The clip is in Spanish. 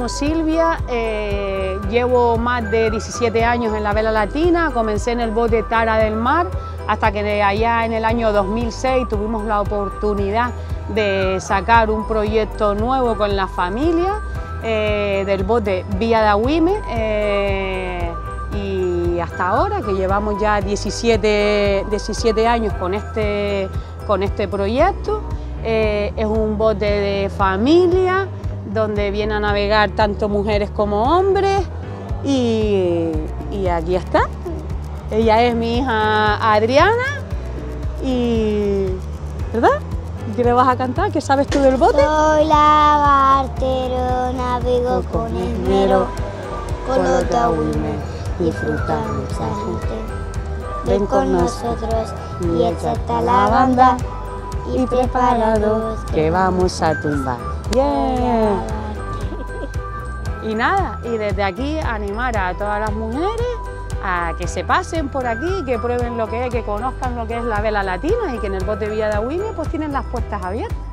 llamo Silvia, llevo más de 17 años en la vela latina, comencé en el bote Tara del Mar, hasta que de allá en el año 2006 tuvimos la oportunidad de sacar un proyecto nuevo con la familia del bote Vía da Güime, y hasta ahora que llevamos ya 17 años con este proyecto. Es un bote de familia donde vienen a navegar tanto mujeres como hombres y aquí está. Ella es mi hija Adriana y ¿verdad? ¿Qué le vas a cantar? ¿Qué sabes tú del bote? Soy lagartero, navego con esmero, con los da Güime, disfrutamos a gente. Ven con nosotros y échate a la banda y preparados que vamos a tumbar. Yeah. Y nada, y desde aquí animar a todas las mujeres a que se pasen por aquí, que prueben lo que es, que conozcan lo que es la vela latina y que en el bote Vía da Güime pues tienen las puertas abiertas.